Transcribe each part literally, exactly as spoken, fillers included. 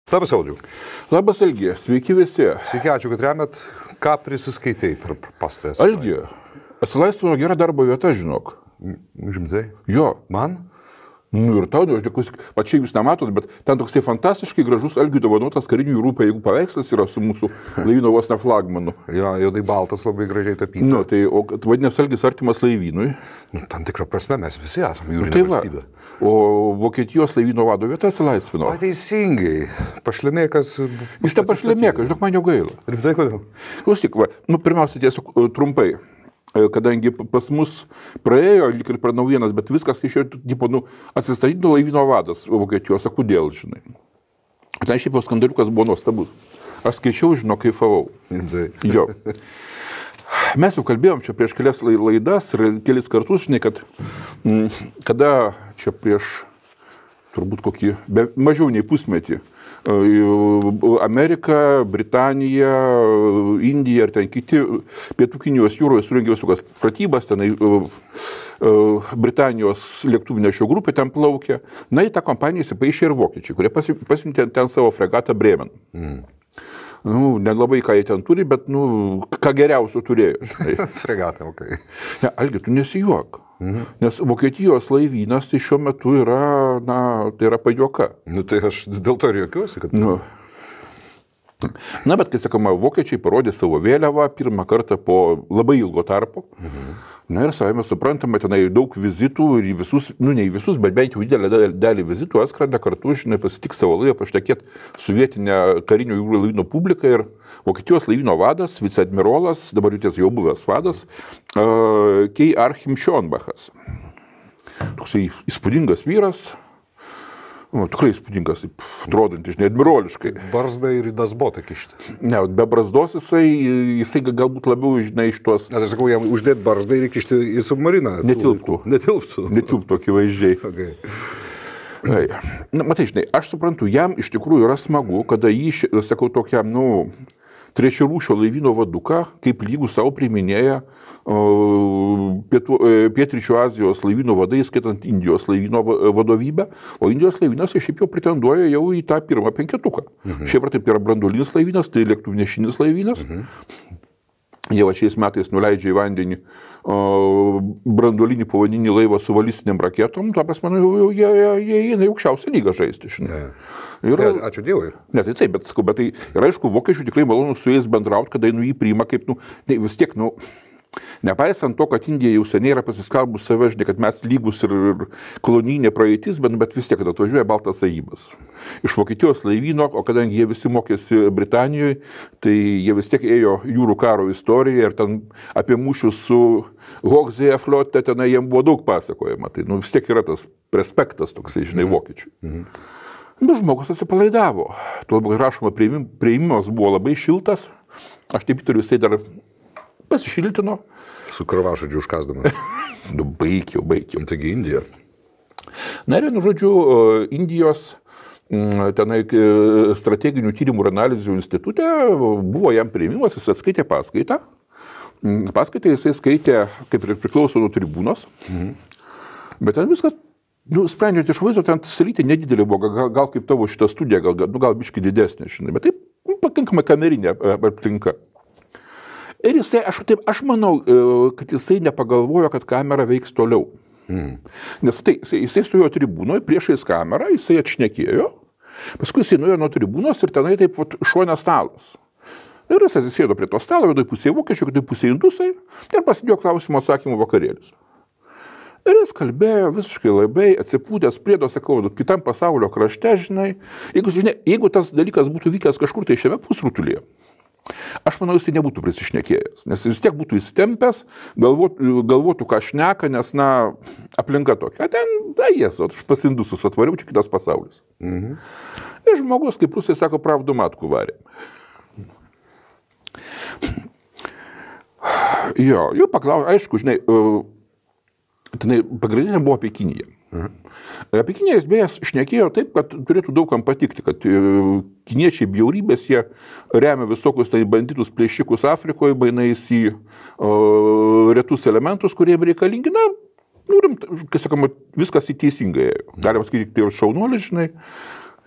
Labas, Audriau. Labas, Algi. Sveiki visi. Sveiki, ačiū, kad remet. Ką prisiskaitai per pastarąją? Algi, atsilaisvino gera darbo vieta, žinok. Žimtai? Jo. Man? Nu ir tau, aš dėkuoju, pačiai jūs nematot, bet ten toksai fantastiškai gražus Algiui dovanotas karinių jūrų pajėgų paveikslas yra su mūsų laivyno vos ne flagmanu. Jo, jaudai baltas, labai gražiai tapytas. Nu, tai, o vadinasi, Algis artimas laivynui. Nu, tam tikrą prasme mes visi esame jūrinė Tai va. valstybė. O Vokietijos laivyno vado vieta atsilaisvino. O teisingai. Pašlemėkas. Jis te pašlemėkas, žinok, man jo gaila. Rimtai kodėl? Klausyk, va, nu, pirmiausia, tiesiog trumpai. Kadangi pas mus praėjo, lyg ir per naujienas, bet viskas, kai šiuo, tipo, nu, atsistatydino laivyno vadas Vokietijos, o kodėl, žinai. Ten šiaip jau skandaliukas buvo nuostabus. Aš skaičiau, žinau, kaifavau. Rimtai. Jo. Mes jau kalbėjom čia prieš kelias laidas ir kelis kartus, žinai, kad m, kada čia prieš turbūt kokį, be, mažiau nei pusmetį, Amerika, Britanija, Indija ir ten kiti pietų Kinijos jūroje surengė visokias pratybas, tenai Britanijos lėktuvnešio grupė ten plaukė. Na, į tą kompaniją įsipaišė ir vokiečiai, kurie pasiuntė ten savo fregatą Bremen. Mm. Nu, nelabai ką jie ten turi, bet, nu, ką geriausio turėjo. Fregatą, okei. Okay. Ne, Algi, tu nesijuok. Mhm. Nes Vokietijos laivynas tai šiuo metu yra, na, tai yra pajuoka. Nu, tai aš dėl to ir juokiuosi, kad... Nu. Na, bet, kai sakoma, vokiečiai parodė savo vėliavą pirmą kartą po labai ilgo tarpo. Mhm. Na ir savame suprantama, tenai daug vizitų ir į visus, nu ne į visus, bet bent jau didelę dalį vizitų atskrenda kartu, žinai, pasitik savo laivą, pašnekėt su vietinė karinio jūrų laivyno publika ir Vokietijos laivyno vadas, viceadmirolas, dabar jau ties jau buvęs vadas, uh, Kei Archim Schönbachas. Toksai įspūdingas vyras, nu, tikrai įspūdingas, atrodantis, žinai, admiroliškai. Barzda ir dasbotą kišti. Ne, be barzdos jisai, jisai galbūt labiau, žinai, iš tuos... Na, tai sakau, jam uždėti barzdą ir kišti į submariną. Netilptų. Netilptų. Netilptų akivaizdžiai. Okay. Na, matai, žinai, aš suprantu, jam iš tikrųjų yra smagu, kada jį, sakau, tokiam, nu, trečiarūšio laivyno vaduką, kaip lygų savo priminėja Pietų, Pietryčių Azijos laivyno vadai, skaitant Indijos laivyno vadovybę, o Indijos laivynas šiaip jau pretenduoja jau į tą pirmą penketuką. Mhm. Šiaip ar taip yra branduolinis laivynas, tai lėktuvnešinis laivynas. Mhm. Jie va šiais metais nuleidžia į vandenį branduolinį povandeninį laivą su balistiniam raketom, ta prasme, jau jie eina į aukščiausią lygą žaisti. Ne. Ir, tai, ačiū Dievui. Ne, tai taip, bet, bet tai ir aišku, vokiečių tikrai malonu su jais bendrauti, kada nu, jį priima kaip, nu, ne, vis tiek, nu, nepaisant to, kad Indija jau seniai yra pasiskelbus save, žinai, kad mes lygus ir, ir kolonijinė praeitis, bet, bet vis tiek, kad atvažiuoja baltas aibas. Iš Vokietijos laivyno, o kadangi jie visi mokėsi Britanijoje, tai jie vis tiek ėjo jūrų karo istoriją ir ten apie mūšius su Hochsee flote, ten jiem buvo daug pasakojama. Tai nu, vis tiek yra tas prespektas toksai, žinai, mhm. vokiečių. Mhm. Nu, žmogus atsipalaidavo. Tuo labiau rašoma, priėmimas buvo labai šiltas. Aš taip turiu, jisai dar pasišiltino. Su karvažodžiu užkasdamas. Nu, baigiau, baigiau. Taigi Indija. Na ir, nu, žodžiu, Indijos tenai strateginių tyrimų ir analizių institute buvo jam priėmimas, jis atskaitė paskaitą. Paskaitą jisai skaitė, kaip ir priklauso nuo tribūnos. Mhm. Bet ten viskas, nu, sprendžiant iš vaizdo, ten salytė nedidelė buvo, gal, gal kaip tavo šita studija, gal, nu, gal biškai didesnė, žinai, bet taip, nu, pakankamai kamerinė aplinka. Ir jisai, aš, taip, aš manau, kad jisai nepagalvojo, kad kamera veiks toliau. Mm. Nes tai, jisai, jisai stojo tribūnoje, priešais kamerą, jisai atšnekėjo, paskui jisai nuėjo nuo tribūnos ir tenai taip vat, šone stalas. Ir jis atsisėdo prie to stalo, vienoj pusėje vokiečių, kitoj pusėje indusai ir pasidėjo klausimų atsakymų vakarėlis. Ir jis kalbėjo visiškai labai atsipūdęs priedo, sakau, kitam pasaulio krašte, žinai, jeigu, žinai, jeigu tas dalykas būtų vykęs kažkur tai šiame pusrutulyje, aš manau, jisai nebūtų prisišnekėjęs, nes vis tiek būtų įsitempęs, galvotų, galvotų ką šneka, nes, na, aplinka tokia. A ten, da, jas, aš pas indusus atvariau, čia kitas pasaulis. Mhm. Ir žmogus, kaip rusai sako, pravdu matku varė. Jo, jau paklau, aišku, žinai, tenai pagrindinė buvo apie Kiniją. Mhm. Apie Kiniją jis beje šnekėjo taip, kad turėtų daugam patikti, kad kiniečiai bjaurybės, jie remia visokius tai banditus plėšikus Afrikoje, mainais į o, retus elementus, kurie jiems reikalingi. Na, nu, rimta, kai sakoma, viskas į teisingai. Galima sakyti, tai šaunuolis, žinai.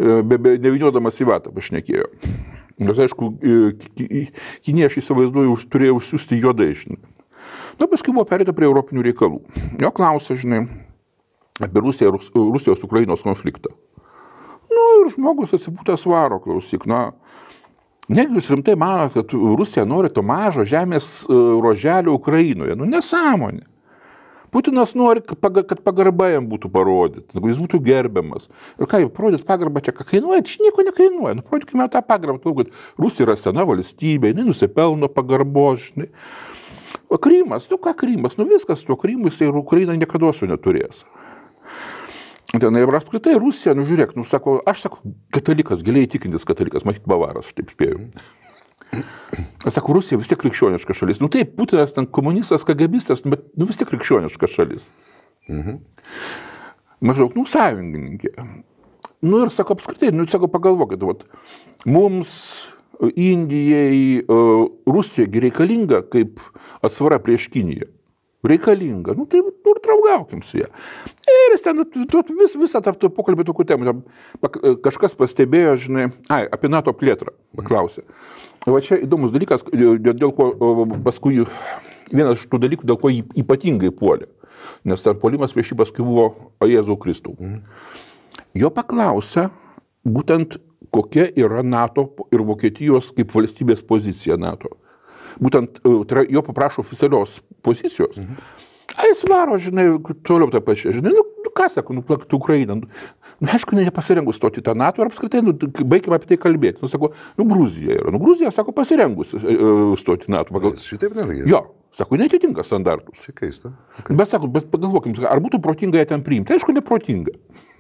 be, be neviniodamas į vatą pašnekėjo. Nes aišku, Kinija, aš įsivaizduoju, turėjo užsiųsti juodai, žinai. Na, paskui buvo perėta prie europinių reikalų. Jo klausė, žinai, apie Rusiją, Rusijos-Ukrainos konfliktą. Nu, ir žmogus atsipūtęs varo, klausyk, na, negi jūs rimtai mano, kad Rusija nori to mažo žemės ruoželio Ukrainoje. Nu, nesąmonė. Putinas nori, kad pagarba jam būtų parodyta, kad jis būtų gerbiamas. Ir ką, parodyti pagarbą čia, ką kainuoja, čia nieko nekainuoja. Nu, parodykime tą pagarbą, kad Rusija yra sena valstybė, jinai nusipelno pagarbos, žinai. O Krymas, nu ką Krymas, nu viskas tuo Krymu, jisai ir Ukraina niekada su neturės. Ten ir apskritai Rusija, nu žiūrėk, nu sako, aš sako, katalikas, giliai tikintis katalikas, matyt, bavaras, aš taip spėjau. Aš sako, Rusija vis tiek krikščioniška šalis. Nu taip, Putinas ten komunistas, kagabistas, bet nu, vis tiek krikščioniška šalis. Mhm. Maždaug, nu, sąjungininkė. Nu ir sako, apskritai, nu, sako, pagalvokit, vat, mums Indijai Rusija reikalinga kaip atsvara prieš Kiniją. Reikalinga. Nu, tai nu, ir draugaukim su ją. Ir jis ten vis, visą tą pokalbį tokių temų. Kažkas pastebėjo, žinai, ai, apie NATO plėtrą paklausė. Va čia įdomus dalykas, dėl ko paskui, vienas iš tų dalykų, dėl ko jį ypatingai puolė. Nes ten puolimas prieš jį paskui buvo o Jėzau Kristau. Jo paklausė, būtent kokia yra NATO ir Vokietijos kaip valstybės pozicija NATO. Būtent jo paprašo oficialios pozicijos. Mhm. A jis varo, žinai, toliau tą pačią, žinai, nu, nu ką sako, nu, plaktų Ukrainą. Nu, nu, aišku, nepasirengus stoti tą NATO ir apskritai, nu, baigime apie tai kalbėti. Nu, sako, nu, Gruzija yra. Nu, Gruzija, sako, pasirengus stoti NATO. Pagal... Šitaip nelaikai. Jo, sako, neatitinka standartus. Čia keista. Okay. Bet sako, bet pagalvokim, ar būtų protinga ją ten priimti? Aišku, neprotinga.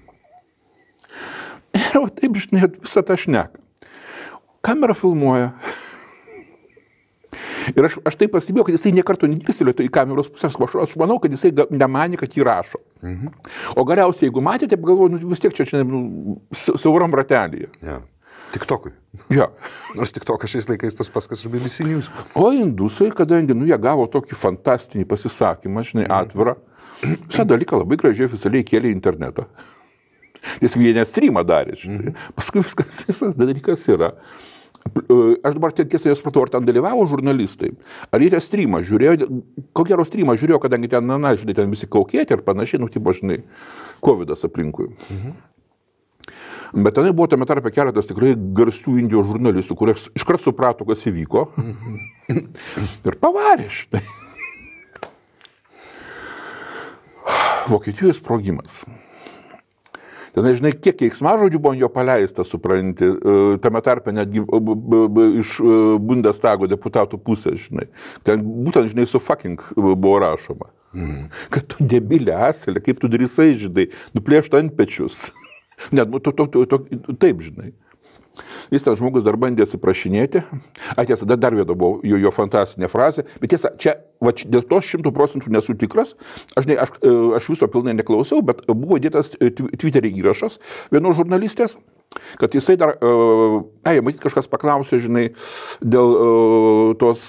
Ir va taip, žinai, visą tą šneką. Kamera filmuoja. Ir aš, aš taip pastebėjau, kad jisai niekarto nedikselėjo į kameros pusės, aš, aš manau, kad jisai nemanė, kad jį rašo. Mhm. O galiausiai, jeigu matėte, pagalvoju, nu, vis tiek čia, čia nu, siauram ratelyje. Ja. TikTokui. Ja. Nors TikTokas šiais laikais tas pats, kas ir B B C News. O indusai, kadangi, nu, jie gavo tokį fantastinį pasisakymą, žinai, atvirą, visą dalyką labai gražiai oficialiai kėlė į internetą. Nes jie nestreamą darė, žinai. Mhm. Paskui viskas, visas dalykas yra. Aš dabar tiesą jos supratau, ar ten dalyvavo žurnalistai, ar jie tą streamą žiūrėjo, ko gero streamą žiūrėjo, kadangi ten, na, žinai, ten visi kaukėti ir panašiai, nu, tipo, žinai, covidas aplinkui. Mhm. Bet tenai buvo tame tarpe keletas tikrai garsių Indijos žurnalistų, kurie iškart suprato, kas įvyko mhm. ir pavarė, žinai. Vokietijos sprogimas. Ten, žinai, kiek keiksmažodžių buvo jo paleista, supranti, tame tarpe netgi iš Bundestago deputatų pusės, žinai. Ten būtent, žinai, su fucking buvo rašoma. Mm. Kad tu debilė aselė, kaip tu drįsai, žinai, nuplėšt ant pečius. Net, to, to, to, to, taip, žinai. Jis ten žmogus dar bandė atsiprašinėti. A, tiesa, dar viena buvo jo, jo fantastinė frazė. Bet tiesa, čia, va, dėl to šimtų procentų nesu tikras. Aš, ne, aš, aš viso pilnai neklausiau, bet buvo dėtas Twitter'e įrašas vienos žurnalistės, kad jisai dar, ai, matyt, kažkas paklausė, žinai, dėl tos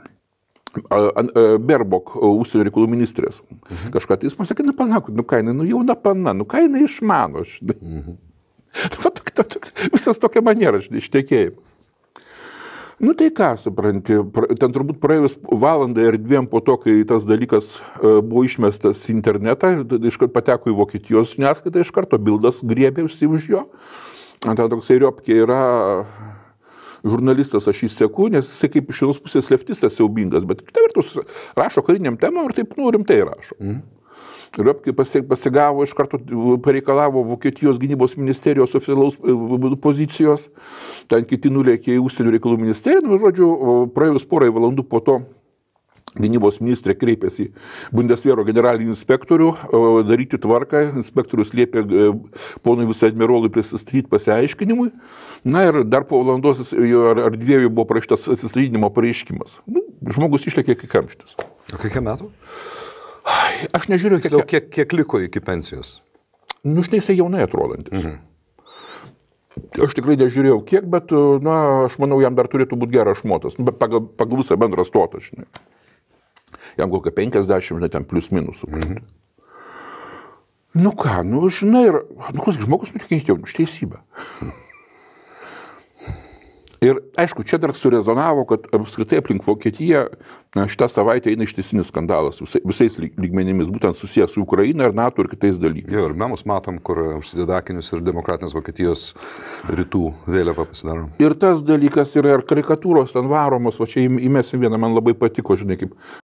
Berbok, užsienio reikalų ministrės. Mhm. Kažką, tai jis pasakė, nu, panaku, nu, ką jinai, nu, jauna pana, nu, ką jinai išmano, žinai. Mhm. Visas tokia maniera, žinai, ištekėjimas. Nu tai ką, supranti, ten turbūt praėjus valandą ir dviem po to, kai tas dalykas buvo išmestas į internetą, iškart pateko į Vokietijos žiniasklaidą, iš karto Bildas griebėsi už jo. Ten toksai Riopkė yra žurnalistas, aš jį seku, nes jisai kaip iš vienos pusės leftistas siaubingas, bet kita vertus rašo kariniam temam ir taip, nu, rimtai rašo. Mm. Riopkė pasigavo, iš karto pareikalavo Vokietijos gynybos ministerijos oficialaus pozicijos, ten kiti nulėkė į užsienio reikalų ministeriją, nu, žodžiu, praėjus porai valandų po to gynybos ministrė kreipėsi Bundesvero generalinį inspektorių, daryti tvarką, inspektorius liepė ponui viceadmirolui prisistatyti pasiaiškinimui, na ir dar po valandos ar, ar dviejų buvo prašytas atsistatydinimo pareiškimas. Nu, žmogus išlėkė kaip kamštis. O kiek metų? Aš nežiūrėjau, kiek, kiek, kiek liko iki pensijos? Nu, žinai, jisai jaunai atrodantis. Mhm. Aš tikrai nežiūrėjau kiek, bet, na, aš manau, jam dar turėtų būti geras šmotas. Nu, pagal, pagal visą bendrą stotą, žinai. Jam kokia penkiasdešimt, žinai, ten plius minus. Mhm. Nu ką, nu žinai, ir, nu kas, žmogus nutikėjo už teisybę. Ir aišku, čia dar surezonavo, kad apskritai aplink Vokietiją šitą savaitę eina ištisinis skandalas visais, visais lygmenimis, būtent susijęs su Ukraina ir NATO ir kitais dalykais. Jo, ir memus matom, kur užsideda akinius ir demokratinės Vokietijos rytų vėliava pasidaro. Ir tas dalykas yra ir karikatūros ten varomos, va čia įmesim vieną, man labai patiko, žinai, kaip